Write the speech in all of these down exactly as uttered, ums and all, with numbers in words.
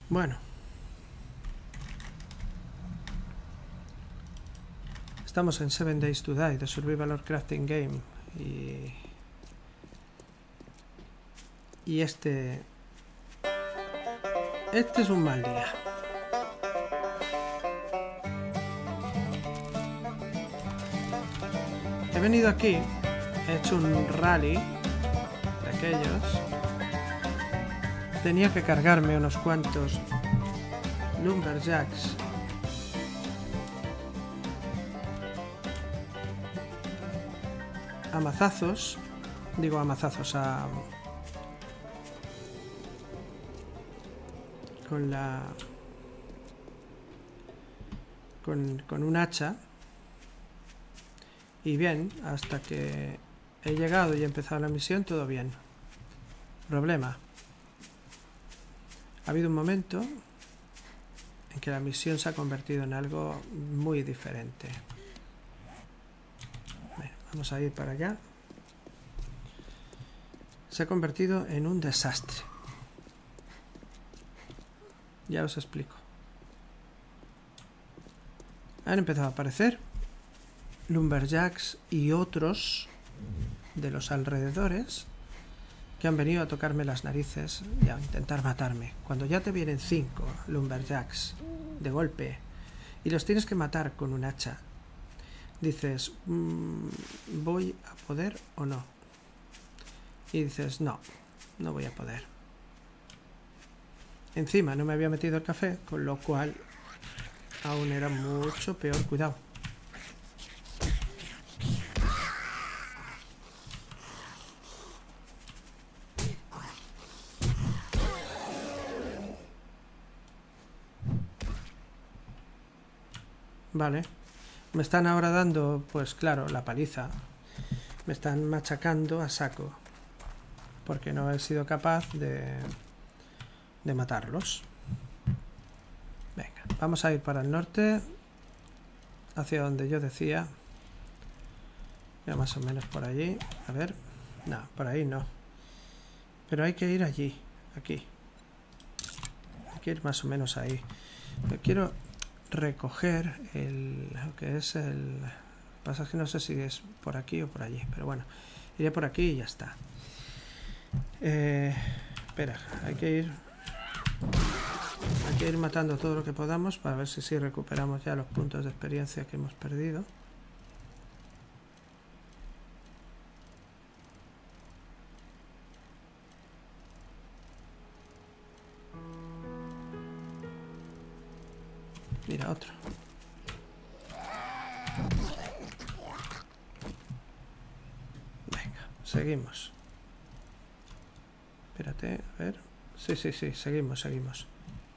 Bueno. Estamos en Seven Days to Die, de Survival or Crafting Game. Y... Y este... Este es un mal día. He venido aquí, he hecho un rally de aquellos. Tenía que cargarme unos cuantos lumberjacks. A mazazos, digo a mazazos, a... con la... con, con un hacha. Y bien, hasta que he llegado y he empezado la misión, todo bien. Problema. Ha habido un momento en que la misión se ha convertido en algo muy diferente. Bueno, vamos a ir para allá. Se ha convertido en un desastre. Ya os explico. Han empezado a aparecer lumberjacks y otros de los alrededores que han venido a tocarme las narices y a intentar matarme. Cuando ya te vienen cinco lumberjacks de golpe y los tienes que matar con un hacha, dices, mmm, ¿voy a poder o no? Y dices, no, no voy a poder. Encima no me había metido el café, con lo cual aún era mucho peor. Cuidado. Vale. Me están ahora dando, pues claro, la paliza. Me están machacando a saco. Porque no he sido capaz de, de matarlos. Venga, vamos a ir para el norte. Hacia donde yo decía. Ya más o menos por allí. A ver. No, por ahí no. Pero hay que ir allí. Aquí. Hay que ir más o menos ahí. Yo quiero recoger el, lo que es el... Lo que pasa es que no sé si es por aquí o por allí, pero bueno, iré por aquí y ya está. Eh, espera, hay que ir hay que ir matando todo lo que podamos para ver si sí recuperamos ya los puntos de experiencia que hemos perdido. Mira, otro. Venga, seguimos. Espérate, a ver. Sí, sí, sí, seguimos, seguimos.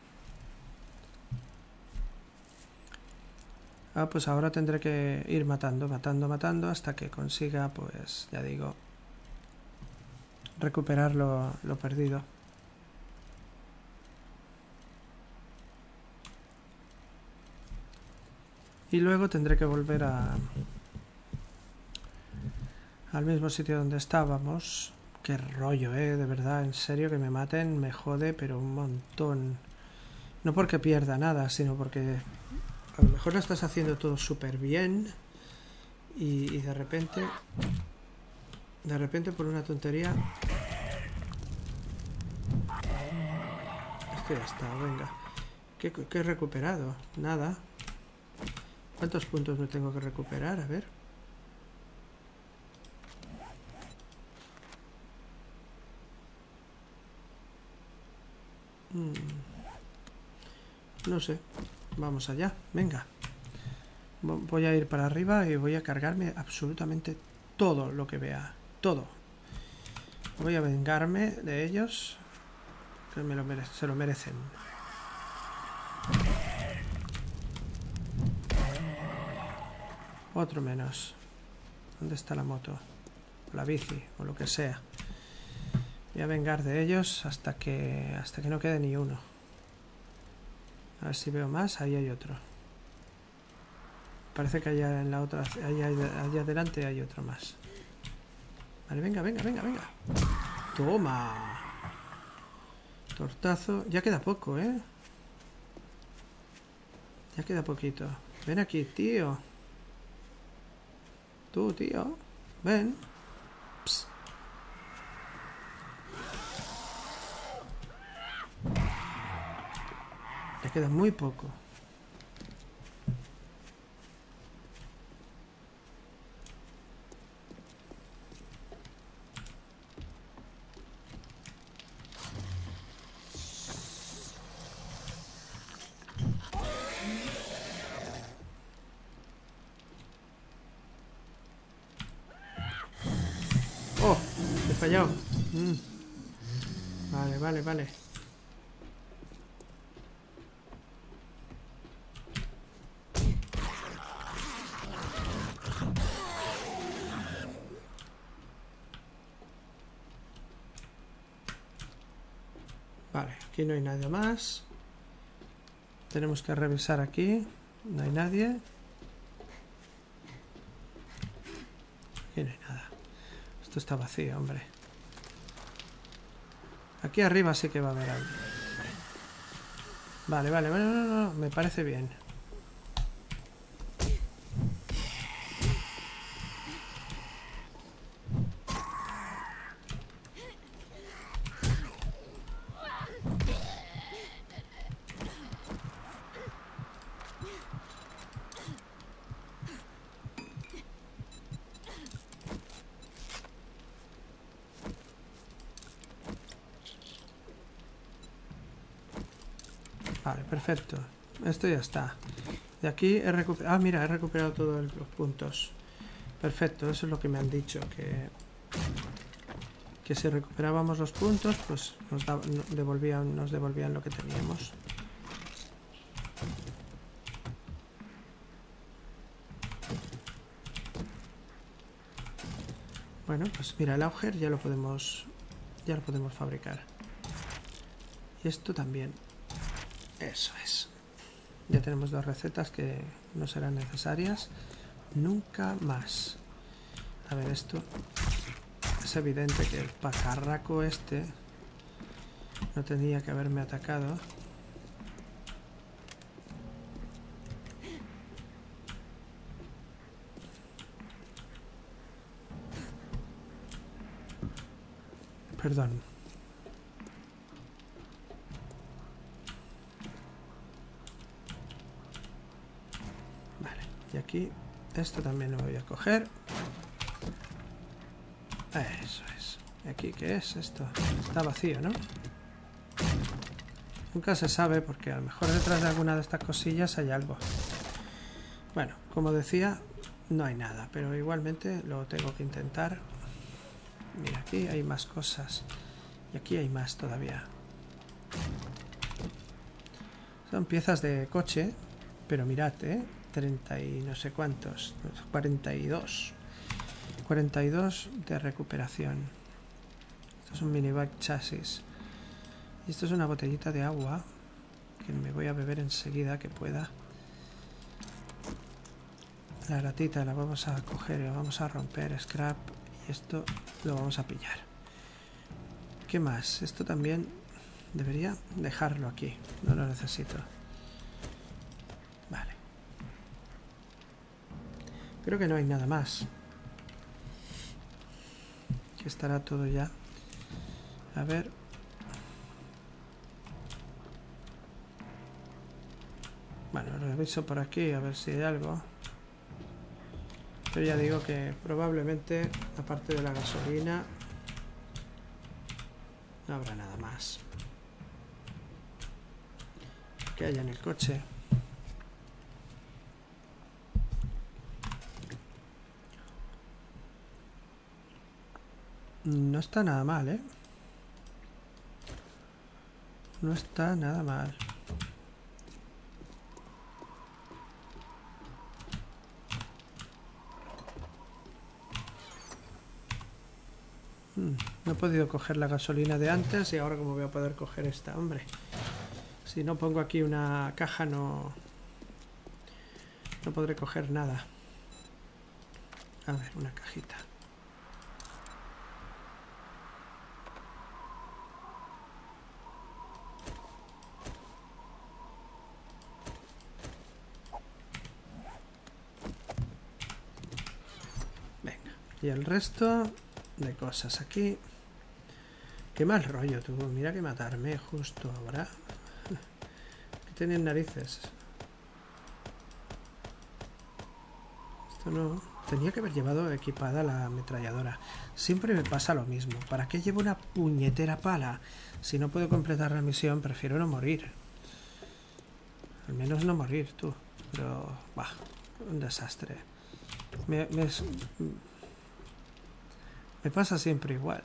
Ah, pues ahora tendré que ir matando, matando, matando hasta que consiga, pues, ya digo, recuperar lo, lo perdido. Y luego tendré que volver a al mismo sitio donde estábamos. Qué rollo, eh, de verdad, en serio, que me maten me jode, pero un montón. No porque pierda nada, sino porque a lo mejor lo estás haciendo todo súper bien y, y de repente, de repente por una tontería... Es que ya está, venga. ¿Qué, qué he recuperado? Nada. ¿Cuántos puntos me tengo que recuperar? A ver. Hmm. No sé. Vamos allá. Venga. Voy a ir para arriba y voy a cargarme absolutamente todo lo que vea. Todo. Voy a vengarme de ellos. Que me lo mere- se lo merecen. Otro menos. ¿Dónde está la moto? O la bici, o lo que sea. Voy a vengar de ellos hasta que hasta que no quede ni uno. A ver si veo más. Ahí hay otro. Parece que allá en la otra, allá, allá adelante hay otro más. Vale, venga, venga, venga, venga. Toma. Tortazo. Ya queda poco, ¿eh? Ya queda poquito. Ven aquí, tío. Tú, tío. Ven. Psst. Ya queda muy poco. Oh, he fallado. Mm. Vale, vale, vale. Vale, aquí no hay nada más. Tenemos que revisar aquí. No hay nadie. Aquí no hay nada. Esto está vacío, hombre. Aquí arriba sí que va a haber algo. Vale, vale, vale, no, no, no, me parece bien. Vale, perfecto. Esto ya está. De aquí he recuperado... Ah, mira, he recuperado todos los puntos. Perfecto, eso es lo que me han dicho. Que, que si recuperábamos los puntos, pues nos, da, nos, devolvían, nos devolvían lo que teníamos. Bueno, pues mira, el auger ya lo podemos... Ya lo podemos fabricar. Y esto también. Eso es. Ya tenemos dos recetas que no serán necesarias nunca más. A ver, esto es evidente que el pajarraco este no tenía que haberme atacado. Perdón. Y aquí, esto también lo voy a coger. Eso es. ¿Y aquí qué es esto? Está vacío, ¿no? Nunca se sabe porque a lo mejor detrás de alguna de estas cosillas hay algo. Bueno, como decía, no hay nada, pero igualmente lo tengo que intentar. Mira, aquí hay más cosas. Y aquí hay más todavía. Son piezas de coche, pero mirad, ¿eh? treinta y no sé cuántos, cuarenta y dos cuarenta y dos de recuperación. Esto es un minivac chasis y esto es una botellita de agua que me voy a beber enseguida que pueda. La latita la vamos a coger y la vamos a romper, scrap, y esto lo vamos a pillar. ¿Qué más? Esto también debería dejarlo aquí, no lo necesito. Vale. Creo que no hay nada más. Que estará todo ya. A ver. Bueno, reviso por aquí a ver si hay algo. Pero ya digo que probablemente, aparte de la gasolina, no habrá nada más. Que haya en el coche. No está nada mal, ¿eh? No está nada mal. Hmm, no he podido coger la gasolina de antes y ahora cómo voy a poder coger esta, hombre. Si no pongo aquí una caja no... No podré coger nada. A ver, una cajita. Y el resto de cosas aquí. Qué mal rollo tú. Mira que matarme justo ahora. Que tienen narices. Esto no. Tenía que haber llevado equipada la ametralladora. Siempre me pasa lo mismo. ¿Para qué llevo una puñetera pala? Si no puedo completar la misión, prefiero no morir. Al menos no morir, tú. Pero, bah, un desastre. Me, me, me pasa siempre igual.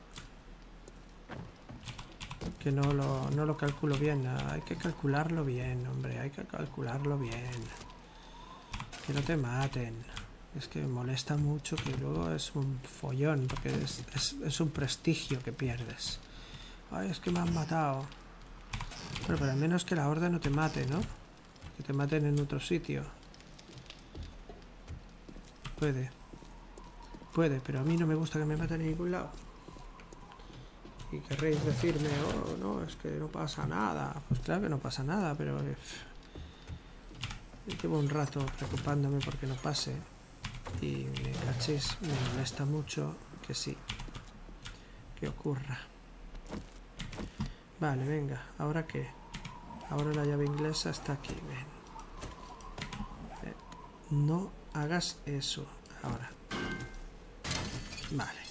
Que no lo, no lo calculo bien. Hay que calcularlo bien, hombre. Hay que calcularlo bien. Que no te maten. Es que molesta mucho, que luego es un follón, porque es, es, es un prestigio que pierdes. Ay, es que me han matado. Pero, pero al menos que la horda no te mate, ¿no? Que te maten en otro sitio. Puede. Puede, pero a mí no me gusta que me maten en ningún lado. Y querréis decirme, oh, no, es que no pasa nada. Pues claro que no pasa nada, pero... Eh, llevo un rato preocupándome porque no pase. Y me cachéis, me molesta mucho que sí, que ocurra. Vale, venga, ¿ahora qué? Ahora la llave inglesa está aquí, ven. Eh, no hagas eso, ahora. Vale.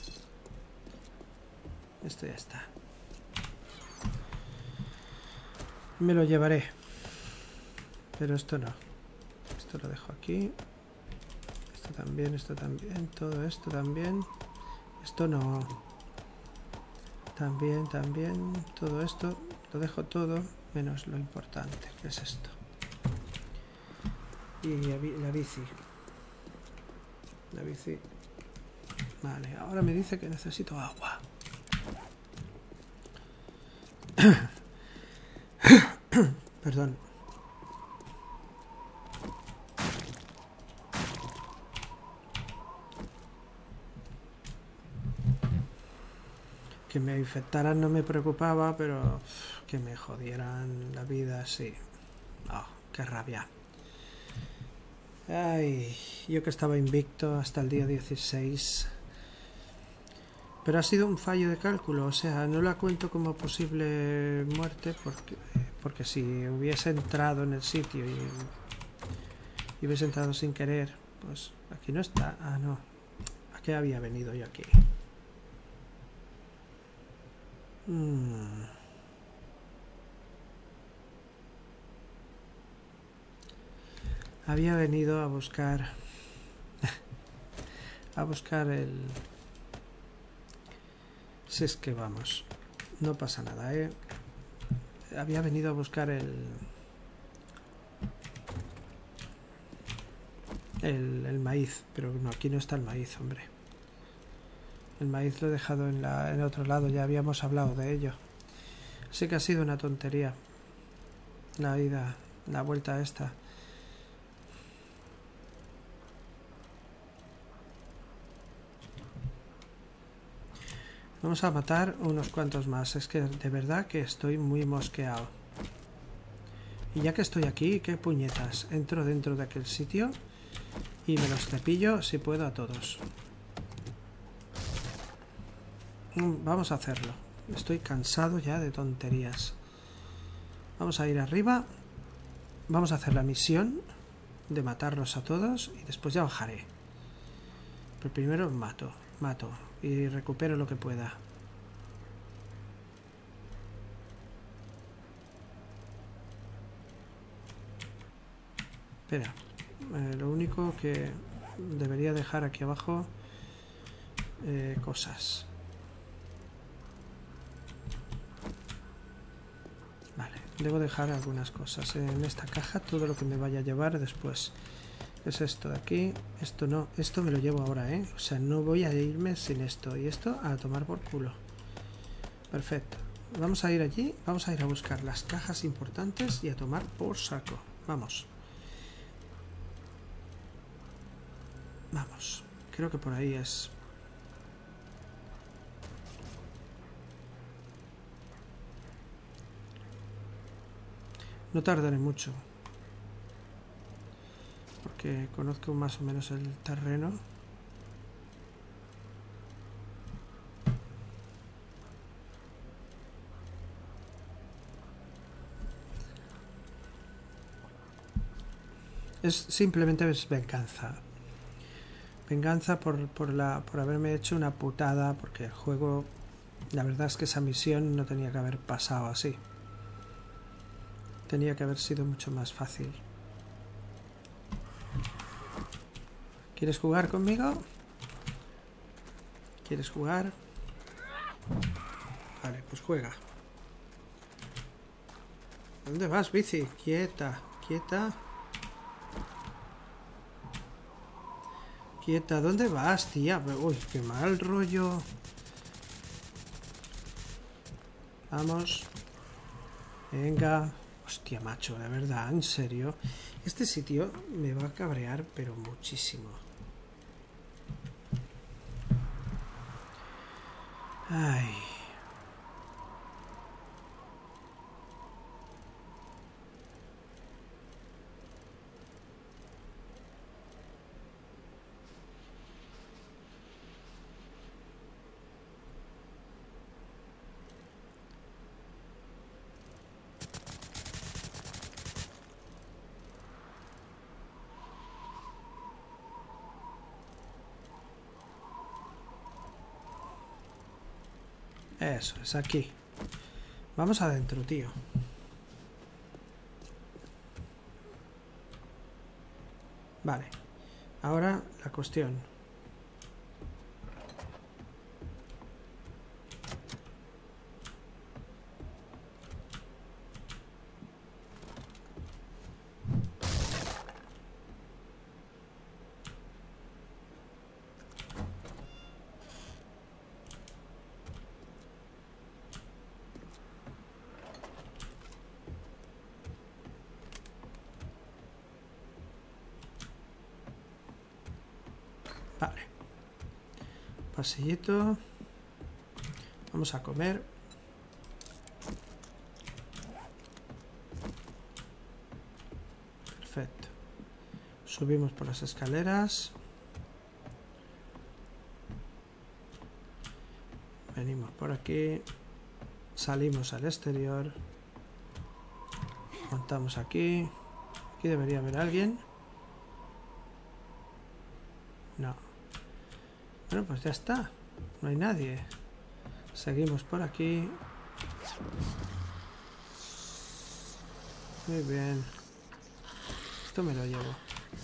Esto ya está. Me lo llevaré. Pero esto no. Esto lo dejo aquí. Esto también, esto también, todo esto también. Esto no. También, también, todo esto. Lo dejo todo, menos lo importante, que es esto. Y la bici. La bici. Vale, ahora me dice que necesito agua. Perdón. Que me infectaran no me preocupaba, pero uf, que me jodieran la vida, sí. Oh, qué rabia. Ay, yo que estaba invicto hasta el día dieciséis. Pero ha sido un fallo de cálculo, o sea, no la cuento como posible muerte porque, porque si hubiese entrado en el sitio y, y hubiese entrado sin querer, pues aquí no está. Ah, no. ¿A qué había venido yo aquí? Hmm. Había venido a buscar a buscar el... Si es que vamos, no pasa nada, ¿eh? Había venido a buscar el el, el maíz, pero no, aquí no está el maíz, hombre. El maíz lo he dejado en, la, en otro lado, ya habíamos hablado de ello. Sé que ha sido una tontería la ida, la vuelta esta. Vamos a matar unos cuantos más. Es que de verdad que estoy muy mosqueado. Y ya que estoy aquí, ¿qué puñetas? Entro dentro de aquel sitio y me los cepillo si puedo a todos. Vamos a hacerlo. Estoy cansado ya de tonterías. Vamos a ir arriba. Vamos a hacer la misión de matarlos a todos y después ya bajaré. Pero primero mato, mato y recupero lo que pueda. Espera, eh, lo único que debería dejar aquí abajo eh, cosas. Vale, debo dejar algunas cosas en esta caja, todo lo que me vaya a llevar después. Es esto de aquí, esto no, esto me lo llevo ahora, ¿eh? O sea, no voy a irme sin esto. Y esto a tomar por culo. Perfecto. Vamos a ir allí, vamos a ir a buscar las cajas importantes y a tomar por saco. Vamos. Vamos. Creo que por ahí es. No tardaré mucho. Porque conozco más o menos el terreno. Es simplemente es venganza. Venganza por, por, la, por haberme hecho una putada, porque el juego, la verdad es que esa misión no tenía que haber pasado así. Tenía que haber sido mucho más fácil. ¿Quieres jugar conmigo? ¿Quieres jugar? Vale, pues juega. ¿Dónde vas, bici? Quieta, quieta. Quieta, ¿dónde vas, tía? Uy, qué mal rollo. Vamos. Venga. Hostia, macho, de verdad, en serio. Este sitio me va a cabrear, pero muchísimo. Ay. Eso, es aquí. Vamos adentro, tío. Vale. Ahora la cuestión. Vale. Pasillito. Vamos a comer. Perfecto. Subimos por las escaleras. Venimos por aquí. Salimos al exterior. Montamos aquí. Aquí debería haber alguien. No. Bueno, pues ya está. No hay nadie. Seguimos por aquí. Muy bien. Esto me lo llevo.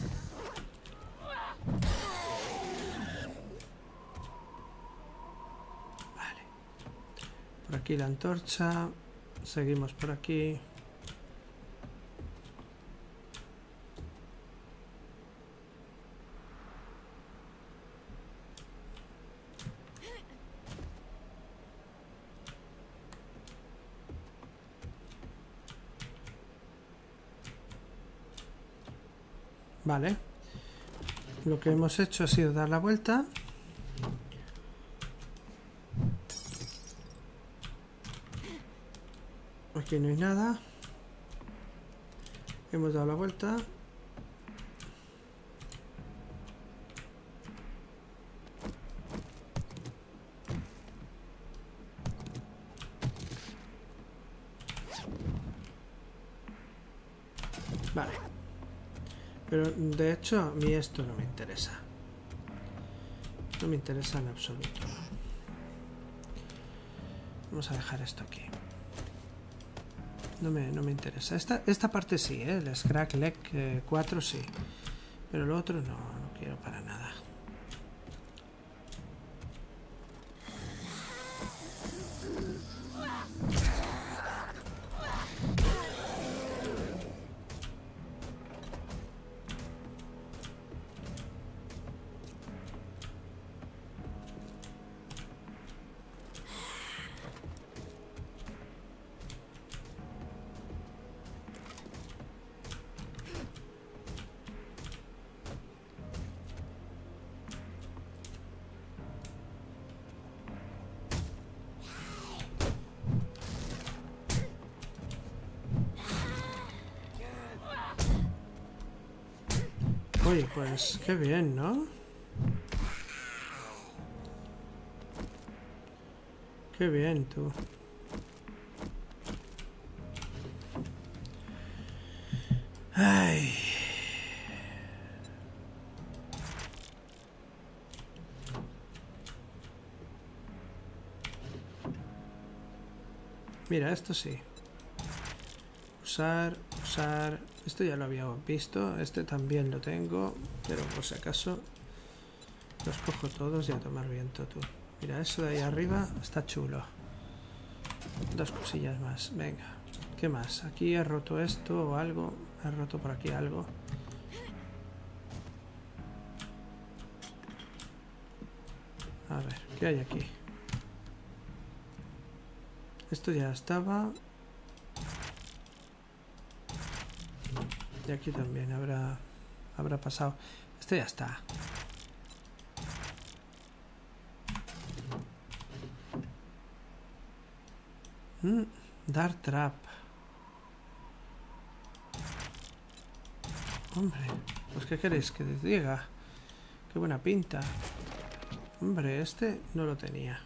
Vale. Por aquí la antorcha. Seguimos por aquí. Vale, lo que hemos hecho ha sido dar la vuelta. Aquí no hay nada. Hemos dado la vuelta. Vale. Pero de hecho a mí esto no me interesa. No me interesa en absoluto. Vamos a dejar esto aquí. No me, no me interesa. Esta, esta parte sí, ¿eh? El Scrag Leg eh, cuatro sí. Pero lo otro no, no quiero para nada. Oye, pues qué bien, ¿no? Qué bien, tú. Ay. Mira, esto sí. Usar, usar... Esto ya lo habíamos visto. Este también lo tengo. Pero por si acaso los cojo todos y a tomar viento tú. Mira, eso de ahí arriba está chulo. Dos cosillas más. Venga. ¿Qué más? Aquí he roto esto o algo. He roto por aquí algo. A ver, ¿qué hay aquí? Esto ya estaba. Y aquí también habrá, habrá pasado. Esto ya está. Mm, Dark Trap. Hombre, pues ¿qué queréis que les diga? Qué buena pinta. Hombre, este no lo tenía.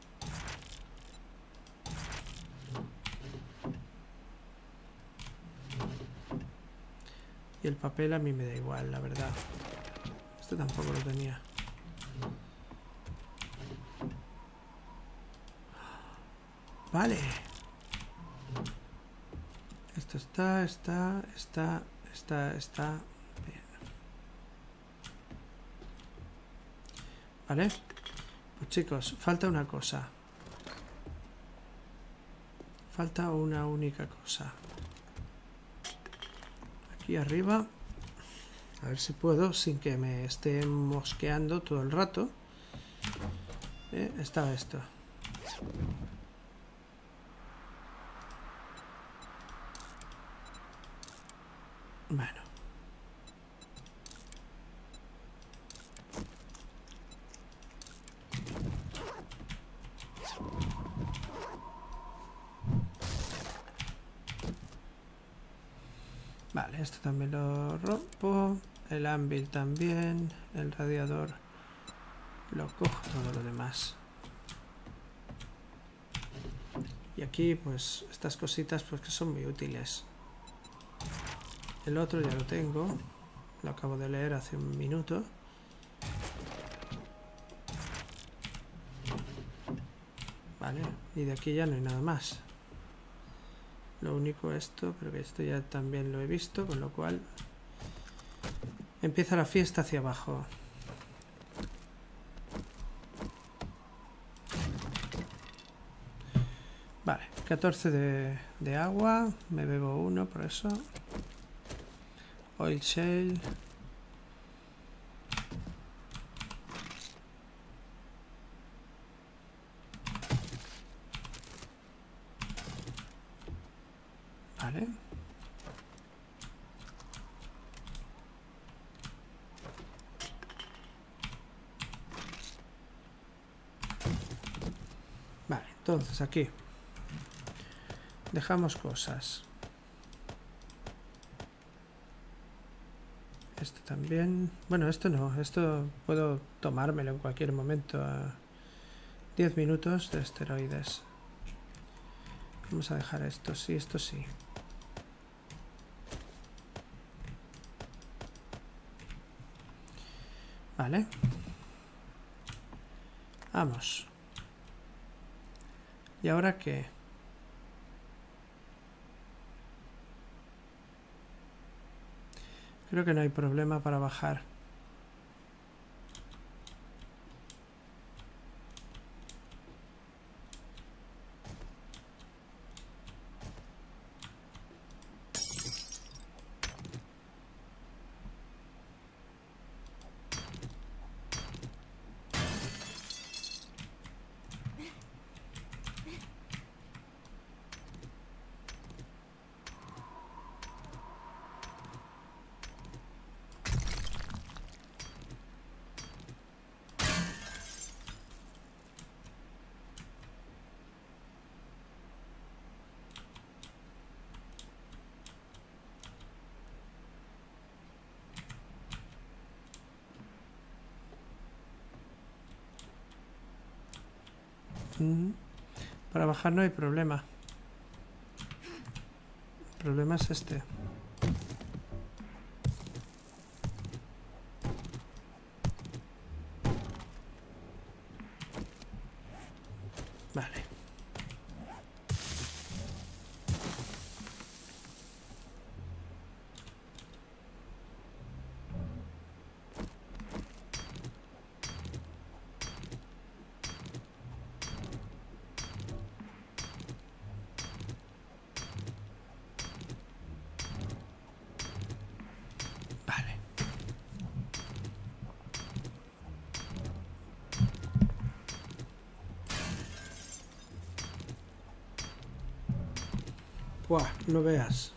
Y el papel a mí me da igual, la verdad. Este tampoco lo tenía. Vale. Esto está, está, está, está, está. Bien. Vale. Pues chicos, falta una cosa. Falta una única cosa. Aquí arriba. A ver si puedo, sin que me esté mosqueando todo el rato. Eh, está esto. Bueno. Vale, esto también lo rompo. El anvil también. El radiador. Lo cojo, todo lo demás. Y aquí, pues, estas cositas, pues que son muy útiles. El otro ya lo tengo. Lo acabo de leer hace un minuto. Vale, y de aquí ya no hay nada más. Lo único esto, pero que esto ya también lo he visto, con lo cual empieza la fiesta hacia abajo. Vale, catorce de, de agua, me bebo uno por eso. Oil shale. Vale. Vale, entonces aquí dejamos cosas. Esto también. Bueno, esto no. Esto puedo tomármelo en cualquier momento. A diez minutos de esteroides. Vamos a dejar esto. Sí, esto sí. Vale. Vamos. ¿Y ahora qué? Creo que no hay problema para bajar. Para bajar no hay problema. El problema es este. Vale. Buah, no veas.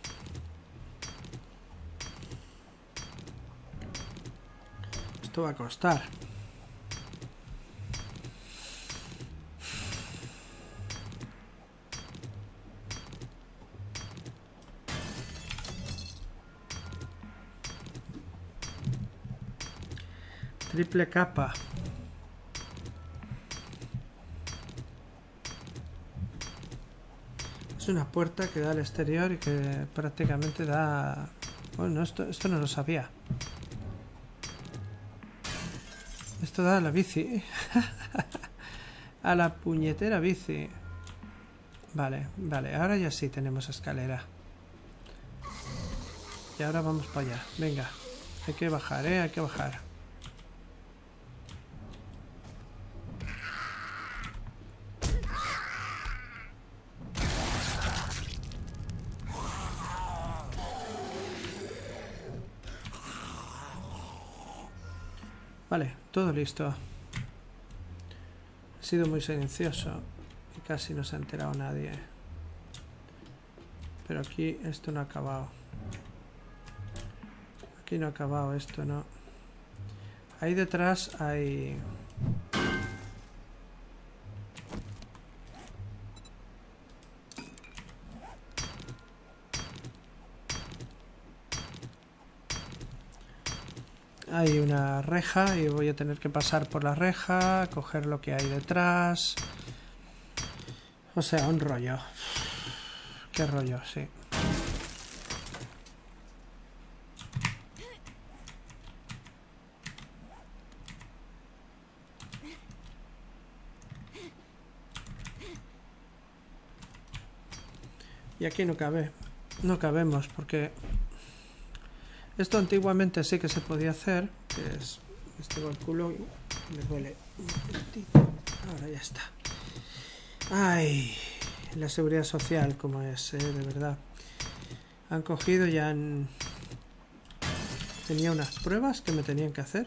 Esto va a costar. Triple capa. Es una puerta que da al exterior y que prácticamente da... Bueno, esto, esto no lo sabía. Esto da a la bici. A la puñetera bici. Vale, vale. Ahora ya sí tenemos escalera. Y ahora vamos para allá. Venga. Hay que bajar, ¿eh? Hay que bajar. Vale, todo listo. Ha sido muy silencioso y casi no se ha enterado nadie. Pero aquí esto no ha acabado. Aquí no ha acabado esto, ¿no? Ahí detrás hay... Hay una reja y voy a tener que pasar por la reja, coger lo que hay detrás. O sea, un rollo. Qué rollo, sí. Y aquí no cabe. No cabemos porque... Esto antiguamente sí que se podía hacer, que es... Este va el culo y me duele un momentito. Ahora ya está. Ay, la seguridad social como es, eh, de verdad. Han cogido y han... Tenía unas pruebas que me tenían que hacer.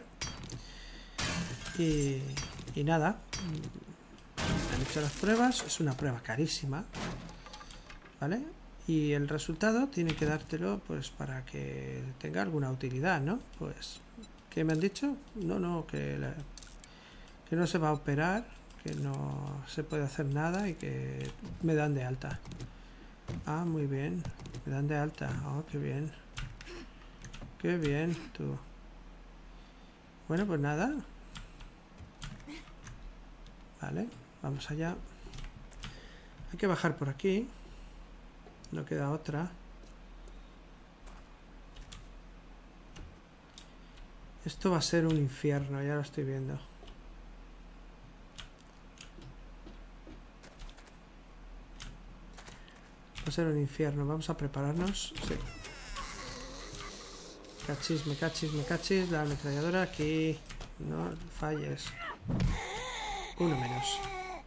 Y, y nada. Han hecho las pruebas, es una prueba carísima. ¿Vale? Y el resultado tiene que dártelo pues para que tenga alguna utilidad, ¿no? Pues, ¿qué me han dicho? No, no, que, la, que no se va a operar, que no se puede hacer nada y que me dan de alta. Ah, muy bien, me dan de alta. Oh, qué bien. Qué bien, tú. Bueno, pues nada. Vale, vamos allá. Hay que bajar por aquí. No queda otra. Esto va a ser un infierno, ya lo estoy viendo. Va a ser un infierno. Vamos a prepararnos. Sí. Cachis, me cachis, me cachis. La ametralladora aquí. No falles. Uno menos.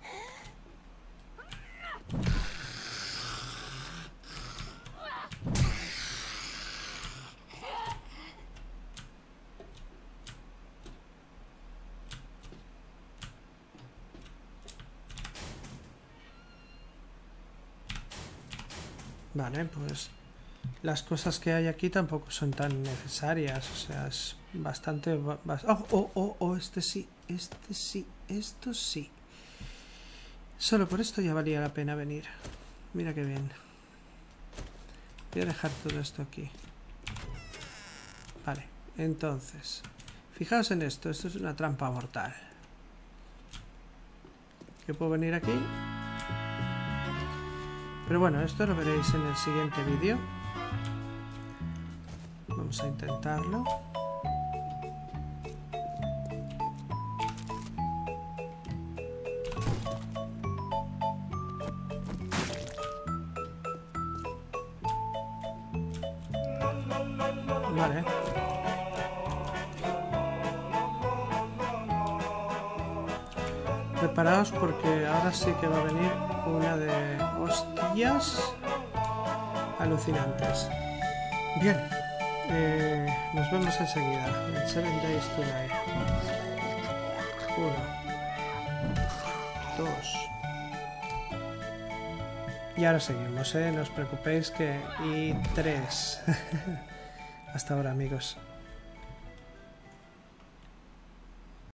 Vale, pues las cosas que hay aquí tampoco son tan necesarias, o sea, es bastante... Oh, oh, oh, oh, este sí, este sí, esto sí. Solo por esto ya valía la pena venir. Mira qué bien. Voy a dejar todo esto aquí. Vale, entonces, fijaos en esto, esto es una trampa mortal. ¿Qué puedo venir aquí? Pero bueno, esto lo veréis en el siguiente vídeo. Vamos a intentarlo. Vale. Preparaos porque ahora sí que va a venir una de hostias alucinantes. Bien, eh, nos vemos enseguida en Seven Days to Die. Uno, dos Y ahora seguimos, ¿eh? No os preocupéis que... Y tres. Hasta ahora, amigos.